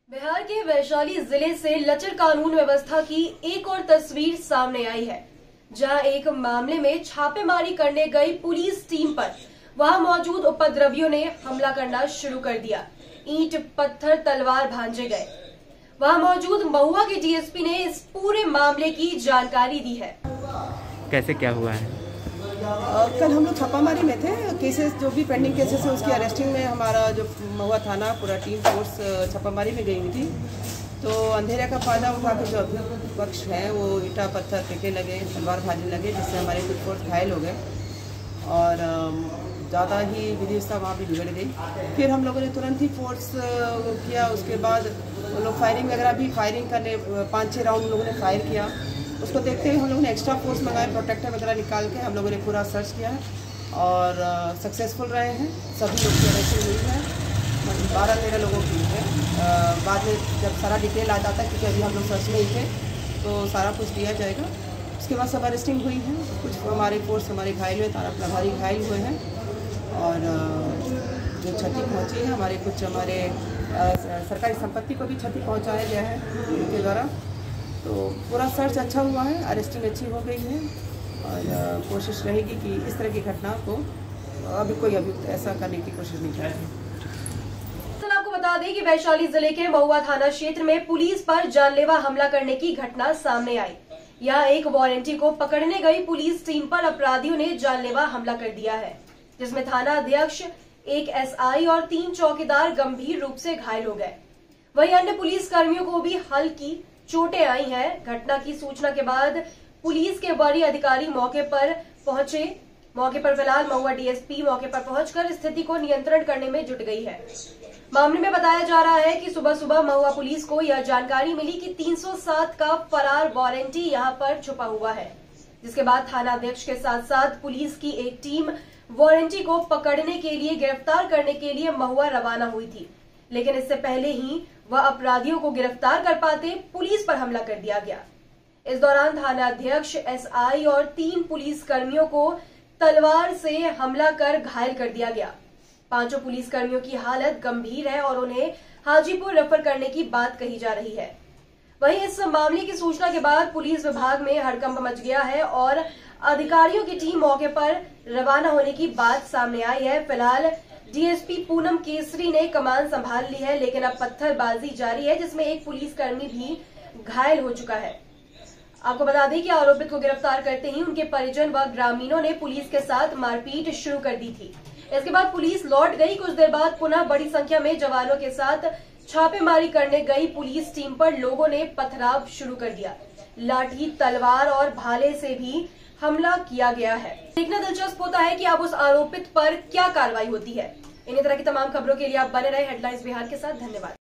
बिहार के वैशाली जिले से लचर कानून व्यवस्था की एक और तस्वीर सामने आई है, जहां एक मामले में छापेमारी करने गई पुलिस टीम पर वहां मौजूद उपद्रवियों ने हमला करना शुरू कर दिया। ईंट, पत्थर, तलवार भांजे गए। वहां मौजूद महुआ के डीएसपी ने इस पूरे मामले की जानकारी दी है। कैसे क्या हुआ है? कल हम लोग छापामारी में थे। केसेस जो भी पेंडिंग केसेस है उसकी अरेस्टिंग में हमारा जो महुआ थाना पूरा टीम फोर्स छापामारी में गई हुई थी। तो अंधेरे का फायदा उठा के जो अभियुक्त हैं वो ईटा पत्थर फेंके लगे, तलवार भाजने लगे, जिससे हमारे कुछ फोर्स घायल हो गए और ज़्यादा ही विधिवस्था वहाँ भी बिगड़ गई। फिर हम लोगों ने तुरंत ही फोर्स किया। उसके बाद वो लोग फायरिंग वगैरह भी फायरिंग करने 5-6 राउंड लोगों ने फायर किया। उसको देखते हुए हम लोगों ने एक्स्ट्रा फोर्स मंगाए, प्रोटेक्टर वगैरह निकाल के हम लोगों ने पूरा सर्च किया है और सक्सेसफुल रहे हैं। सभी लोग की अरेस्टिंग हुई है, 12-13 लोगों की है। बाद में जब सारा डिटेल आ जाता है, क्योंकि अभी हम लोग सर्च में ही थे, तो सारा कुछ दिया जाएगा। उसके बाद सब अरेस्टिंग हुई है। कुछ हमारे फोर्स हमारे घायल हुए, थाना प्रभारी घायल हुए हैं और जो क्षति पहुँची है हमारे सरकारी संपत्ति को भी क्षति पहुँचाया गया है उनके द्वारा। तो पूरा सर्च अच्छा हुआ है, अरेस्टिंग अच्छी हो गई है और कोशिश रहेगी कि इस तरह की घटना को अभी कोई अभियुक्त ऐसा करने की कोशिश नहीं करेगा। आपको बता दें कि वैशाली जिले के महुआ थाना क्षेत्र में पुलिस पर जानलेवा हमला करने की घटना सामने आई। यहाँ एक वारंटी को पकड़ने गई पुलिस टीम पर अपराधियों ने जानलेवा हमला कर दिया है, जिसमें थाना अध्यक्ष, एक एसआई और 3 चौकीदार गंभीर रूप से घायल हो गए। वहीं अन्य पुलिस कर्मियों को भी हल्की चोटें आई हैं। घटना की सूचना के बाद पुलिस के वरीय अधिकारी मौके पर पहुंचे। मौके पर फिलहाल महुआ डीएसपी मौके पर पहुंचकर स्थिति को नियंत्रण करने में जुट गई है। मामले में बताया जा रहा है कि सुबह सुबह महुआ पुलिस को यह जानकारी मिली कि 307 का फरार वारंटी यहां पर छुपा हुआ है, जिसके बाद थाना अध्यक्ष के साथ साथ पुलिस की एक टीम वारंटी को पकड़ने के लिए, गिरफ्तार करने के लिए महुआ रवाना हुई थी। लेकिन इससे पहले ही वह अपराधियों को गिरफ्तार कर पाते पुलिस पर हमला कर दिया गया। इस दौरान थाना अध्यक्ष, एसआई और 3 पुलिस कर्मियों को तलवार से हमला कर घायल कर दिया गया। 5 पुलिस कर्मियों की हालत गंभीर है और उन्हें हाजीपुर रेफर करने की बात कही जा रही है। वहीं इस मामले की सूचना के बाद पुलिस विभाग में हड़कंप मच गया है और अधिकारियों की टीम मौके पर रवाना होने की बात सामने आई है। फिलहाल डीएसपी पूनम केसरी ने कमान संभाल ली है, लेकिन अब पत्थरबाजी जारी है, जिसमें एक पुलिसकर्मी भी घायल हो चुका है। आपको बता दें कि आरोपित को गिरफ्तार करते ही उनके परिजन व ग्रामीणों ने पुलिस के साथ मारपीट शुरू कर दी थी। इसके बाद पुलिस लौट गई। कुछ देर बाद पुनः बड़ी संख्या में जवानों के साथ छापेमारी करने गई पुलिस टीम पर लोगों ने पथराव शुरू कर दिया। लाठी, तलवार और भाले से भी हमला किया गया है। देखना दिलचस्प होता है कि अब उस आरोपित पर क्या कार्रवाई होती है। इन्हीं तरह की तमाम खबरों के लिए आप बने रहे हेडलाइंस बिहार के साथ। धन्यवाद।